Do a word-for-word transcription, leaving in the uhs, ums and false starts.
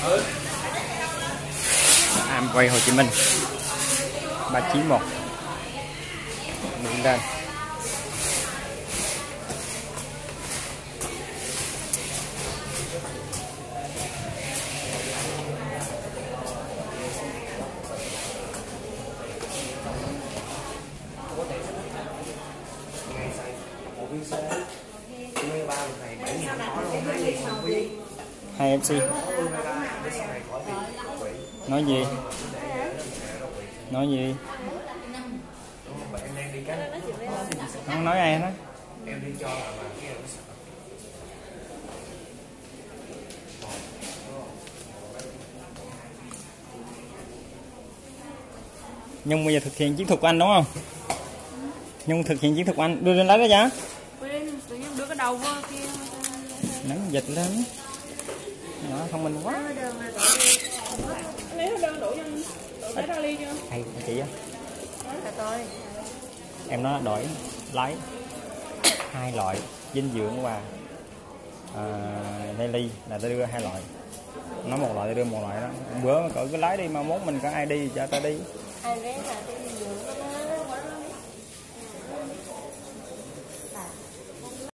Amway Hồ Chí Minh ba chín một Nguyễn Lên. Hai em xê nói gì nói gì không nói ai đó. Nhung bây giờ thực hiện chiến thuật của anh đúng không? Nhung thực hiện chiến thuật của anh, đưa lên lấy đó giá. Đưa cái đầu vô kia. Nắng dịch lên. Đó, thông minh quá. Lấy đơn đổ cho đổ cái ly chưa? Hay chị á. Tôi. Em nói đổi lấy hai loại dinh dưỡng và à, ly là tôi đưa hai loại. Nói một loại tôi đưa một loại đó. Bữa cỡ cứ lấy đi mà mốt mình có ai đi cho ta đi. Ai vé là cái dinh dưỡng đó.